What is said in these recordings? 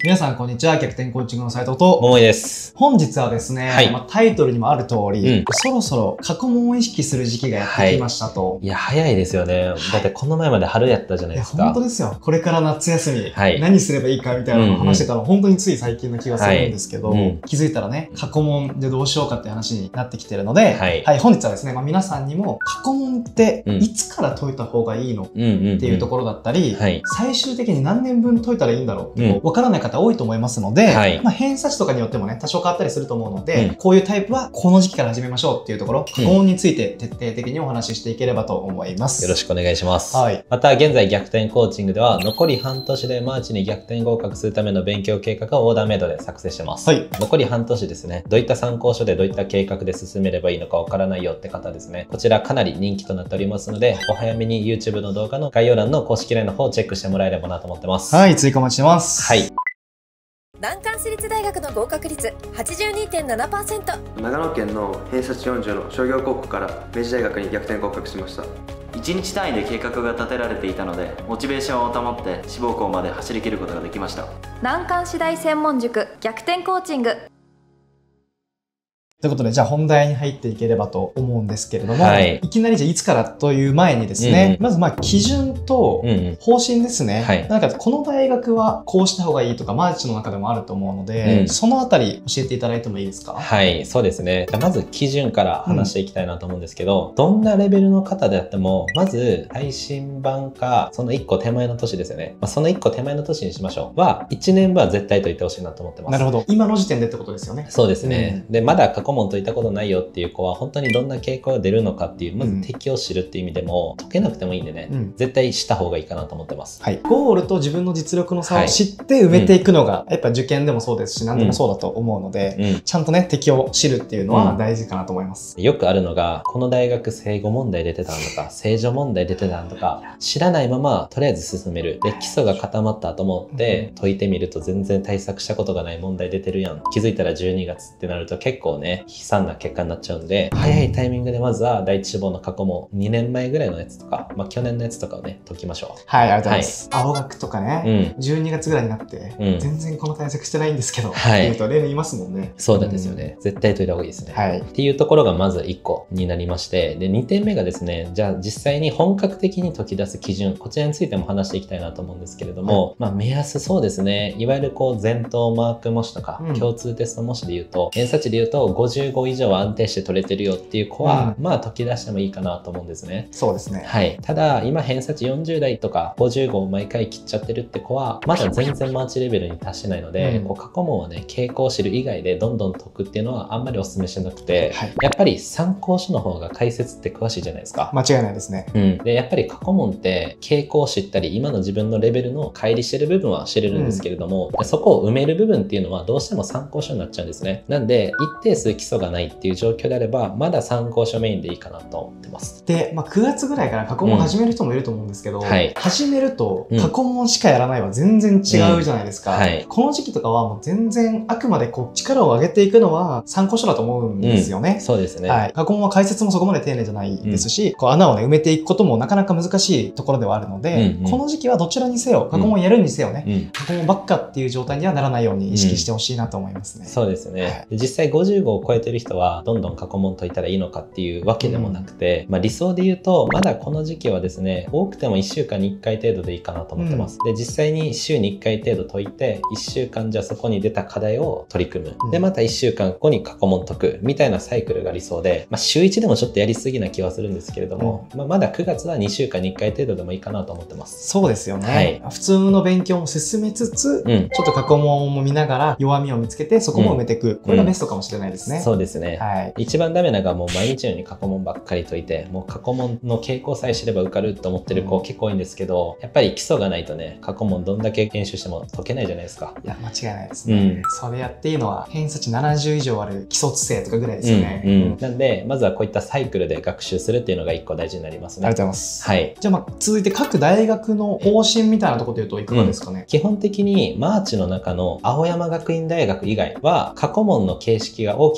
皆さんこんにちは。逆転コーチングの斉藤と桃井です。 本日はですね、タイトルにもある通り、そろそろ過去問を意識する時期がやってきましたと。 いや、早いですよね。だってこの前まで春やったじゃないですか。 本当ですよ。これから夏休み、何すればいいかみたいなのを話してたの、本当につい最近の気がするんですけど、気づいたらね、過去問でどうしようかって話になってきてるので、本日はですね、皆さんにも過去問っていつから解いた方がいいのっていうところだったり、最終的に何年分解いたらいいんだろうってわからない方多いと思いますので、偏差値とかによってもね、多少変わったりすると思うので、こういうタイプはこの時期から始めましょうっていうところ、過去問について徹底的にお話ししていければと思います。 よろしくお願いします。また、現在逆転コーチングでは、残り半年でマーチに逆転合格するための勉強計画をオーダーメイドで作成してます。残り半年ですね、どういった参考書でどういった計画で進めればいいのかわからないよって方ですね、こちらかなり人気となっておりますので、お早めに YouTube の動画の概要欄の公式 LINE の方をチェックしてもらえればなと思ってます。 追加お待ちしてます。 難関私立大学の合格率 82.7%。 長野県の偏差値40の商業高校から明治大学に逆転合格しました。 1日単位で計画が立てられていたので、モチベーションを保って志望校まで走り切ることができました。 難関私大専門塾逆転コーチングということで、じゃあ本題に入っていければと思うんですけれども、いきなりじゃあいつからという前にですね、まず基準と方針ですね。なんかこの大学はこうした方がいいとか、マーチの中でもあると思うので、そのあたり教えていただいてもいいですか？ はい、そうですね。じゃあまず基準から話していきたいなと思うんですけど、どんなレベルの方であっても、まず最新版か、その1個手前の年ですよね。その1個手前の年にしましょう。1年分は絶対解いてほしいなと思ってます。 なるほど。今の時点でってことですよね。 そうですね。で、まだ過去問解いたことないよっていう子は、本当にどんな傾向が出るのかっていう、まず敵を知るっていう意味でも、解けなくてもいいんでね、絶対した方がいいかなと思ってます。 ゴールと自分の実力の差を知って埋めていくのが、やっぱ受験でもそうですし、何でもそうだと思うので、ちゃんとね、敵を知るっていうのは大事かなと思います。 よくあるのが、この大学正誤問題出てたのとか、正助問題出てたのとか、知らないまま、とりあえず進める。で、基礎が固まったと思って、解いてみると全然対策したことがない問題出てるやん。気づいたら12月ってなると結構ね、悲惨な結果になっちゃうんで、早いタイミングでまずは第一志望の過去問2年前ぐらいのやつとか、去年のやつとかをね、解きましょう。 ありがとうございます。青学とかね、12月ぐらいになって、全然この対策してないんですけど、っていうと例年いますもんね。 そうなんですよね。絶対解いた方がいいですね。っていうところがまず1個になりまして、で、2点目がですね、じゃあ実際に本格的に解き出す基準、こちらについても話していきたいなと思うんですけれども、目安そうですね、いわゆる前頭マーク模試とか、共通テスト模試で言うと、偏差値で言うと55以上は安定して取れてるよっていう子は、解き出してもいいかなと思うんですね。 そうですね。 ただ、今偏差値40代とか55を毎回切っちゃってるって子は、まだ全然マーチレベルに達してないので、過去問はね、傾向を知る以外でどんどん解くっていうのはあんまりお勧めしなくて、やっぱり参考書の方が解説って詳しいじゃないですか。 間違いないですね。 で、やっぱり過去問って傾向を知ったり、今の自分のレベルの乖離してる部分は知れるんですけれども、そこを埋める部分っていうのはどうしても参考書になっちゃうんですね。なんで、一定数基礎がないっていう状況であれば、まだ参考書メインでいいかなと思ってます。 で、9月ぐらいから過去問始める人もいると思うんですけど、始めると過去問しかやらないは全然違うじゃないですか。この時期とかはもう全然あくまで力を上げていくのは参考書だと思うんですよね。 そうですね。 過去問は解説もそこまで丁寧じゃないですし、穴をね、埋めていくこともなかなか難しいところではあるので、この時期はどちらにせよ、過去問やるにせよね、過去問ばっかっていう状態にはならないように意識してほしいなと思いますね。 そうですね。実際55を超えてる人は、どんどん過去問解いたらいいのかっていうわけでもなくて、理想で言うと、まだこの時期はですね、多くても1週間に1回程度でいいかなと思ってます。で、実際に週に1回程度解いて、1週間じゃそこに出た課題を取り組む。で、また1週間後に過去問解く。みたいなサイクルが理想で、週1でもちょっとやりすぎな気はするんですけれども、まだ9月は2週間に1回程度でもいいかなと思ってます。 そうですよね。普通の勉強も進めつつ、ちょっと過去問も見ながら弱みを見つけて、そこも埋めていく。これがベストかもしれないですね。 そうですね。一番ダメなのがもう毎日のように過去問ばっかり解いて、もう過去問の傾向さえ知れば受かると思ってる子結構多いんですけど、やっぱり基礎がないとね、過去問どんだけ練習しても解けないじゃないですか。 いや、間違いないですね。それやっていいのは、偏差値70以上ある基礎知性とかぐらいですよね。 なんで、まずはこういったサイクルで学習するっていうのが一個大事になりますね。 ありがとうございます。じゃあ、続いて各大学の方針みたいなところで言うといかがですかね。 基本的にマーチの中の青山学院大学以外は過去問の形式が大き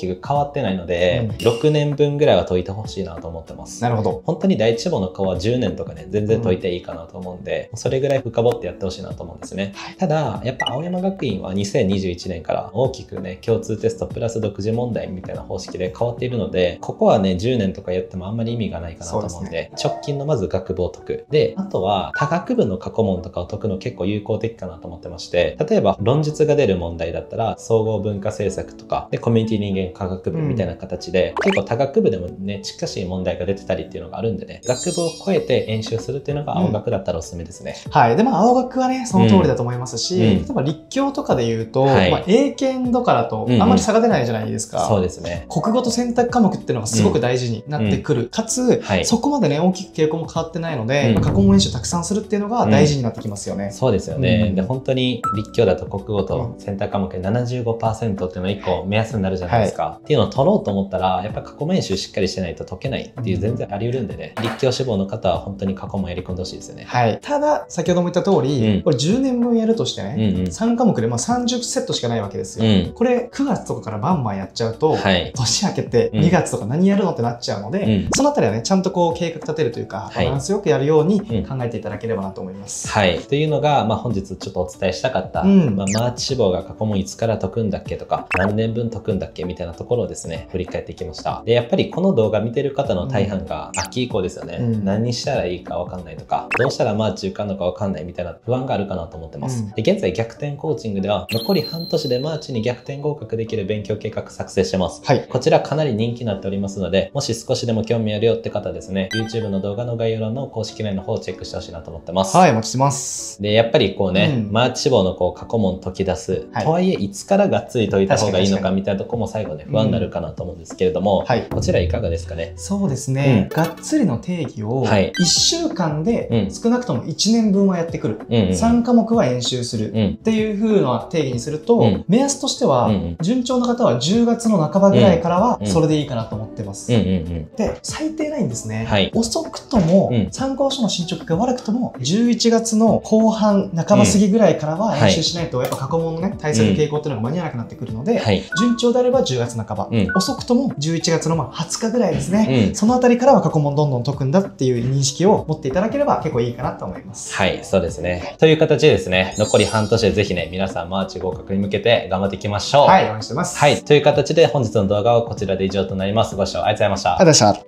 きく変わってないので、6年分ぐらいは解いてほしいなと思ってます。 なるほど。 本当に第一志望の子は10年とかね、全然解いていいかなと思うんで、それぐらい深掘ってやってほしいなと思うんですね。ただ、やっぱ青山学院は2021年から大きくね、共通テストプラス独自問題みたいな方式で変わっているので、ここはね、10年とかやってもあんまり意味がないかなと思うんで、直近のまず学部を解く。で、あとは多学部の過去問とかを解くの結構有効的かなと思ってまして、例えば論述が出る問題だったら、総合文化政策とか、で、コミュニティ人間科学部みたいな形で、結構多学部でもね、近しい問題が出てたりっていうのがあるんでね、学部を超えて演習するっていうのが青学だったらおすすめですね。 はい。で、青学はね、その通りだと思いますし、例えば立教とかで言うと、英検とかだとあんまり差が出ないじゃないですか。 そうですね。 国語と選択科目っていうのがすごく大事になってくる。かつ、そこまでね、大きく傾向も変わってないので、過去問演習たくさんするっていうのが大事になってきますよね。 そうですよね。で、本当に立教だと国語と選択科目で 75% っていうのが1個目安になるじゃないですか。っていうのを取ろうと思ったら、やっぱ過去問演習しっかりしてないと解けないっていう全然あり得るんでね、立教志望の方は本当に過去問やり込んでほしいですよね。 はい。ただ、先ほども言った通り、これ10年分やるとしてね、3科目で30セットしかないわけですよ。これ9月とかからバンバンやっちゃうと、年明けて2月とか何やるのってなっちゃうので、そのあたりはね、ちゃんとこう計画立てるというか、バランスよくやるように考えていただければなと思います。 はい。というのが、本日ちょっとお伝えしたかった、マーチ志望が過去問いつから解くんだっけとか、何年分解くんだっけみたいなところをですね、振り返っていきました。で、やっぱりこの動画見てる方の大半が秋以降ですよね。何したらいいかわかんないとか、どうしたらマーチ受かるのかわかんないみたいな不安があるかなと思ってます。で、現在逆転コーチングでは、残り半年でマーチに逆転合格できる勉強計画作成してます。こちらかなり人気になっておりますので、もし少しでも興味あるよって方ですね、YouTube の動画の概要欄の公式 LINE の方をチェックしてほしいなと思ってます。 はい、お待ちしてます。 で、やっぱりこうね、マーチ志望のこう過去問解き出す。とはいえ、いつからがっつり解いた方がいいのかみたいなところも最後ね、不安になるかなと思うんですけれども、こちらいかがですかね。 そうですね。がっつりの定義を、1週間で少なくとも1年分はやってくる。3科目は演習する。っていう風な定義にすると、目安としては、順調な方は10月の半ばぐらいからは、それでいいかなと思ってます。で、最低ラインですね。遅くとも、参考書の進捗が悪くとも、11月の後半、半ば過ぎぐらいからは演習しないと、やっぱ過去問のね、対策傾向っていうのが間に合わなくなってくるので、順調であれば10月半ば、遅くとも11月の20日ぐらいですね。そのあたりからは過去問どんどん解くんだっていう認識を持っていただければ結構いいかなと思います。 はい、そうですね。という形でですね、残り半年でぜひね、皆さんマーチ合格に向けて頑張っていきましょう。 はい、応援してます。 はい、という形で本日の動画はこちらで以上となります。ご視聴ありがとうございました。 ありがとうございました。